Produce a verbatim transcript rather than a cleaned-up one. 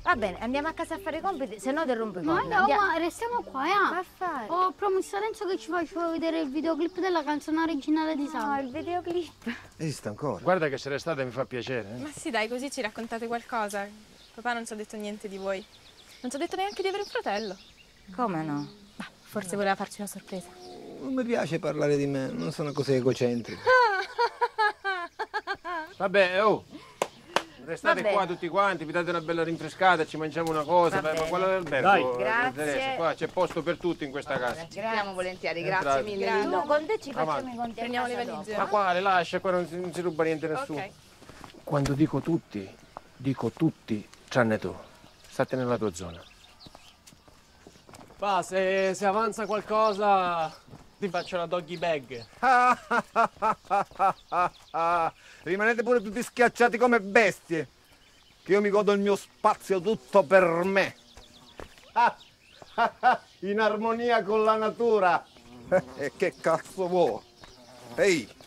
Va bene, andiamo a casa a fare i compiti, se no ti rompo i Ma coglioni. no, Andiamo. ma restiamo qua, eh. Va a fare? Ho promesso a Renzo che ci faccio vedere il videoclip della canzone originale di No, Sara. il videoclip. Esiste ancora? Guarda che se restate mi fa piacere. Eh? Ma sì, dai, così ci raccontate qualcosa. Papà non ci ha detto niente di voi. Non ci ha detto neanche di avere un fratello. Come no? Ma forse voleva farci una sorpresa. Non mi piace parlare di me, non sono così egocentrico. Vabbè, oh. Restate Va qua bene. tutti quanti, vi date una bella rinfrescata, ci mangiamo una cosa. Va Beh, ma bene. quella dell'albergo. Dai. eh, Grazie. Teresa, qua c'è posto per tutti in questa casa. Entriamo volentieri, Entrate. grazie mille. Grazie. Tu con te ci facciamo Avanti. i conti a Prendiamo casa le valigie. dopo. Ma quale, lascia, qua non si, non si ruba niente a nessuno. Ok. Quando dico tutti, dico tutti, tranne tu. State nella tua zona. Pa, se, se avanza qualcosa ti faccio la doggy bag. Rimanete pure tutti schiacciati come bestie, che io mi godo il mio spazio tutto per me. In armonia con la natura. E che cazzo vuoi? Ehi!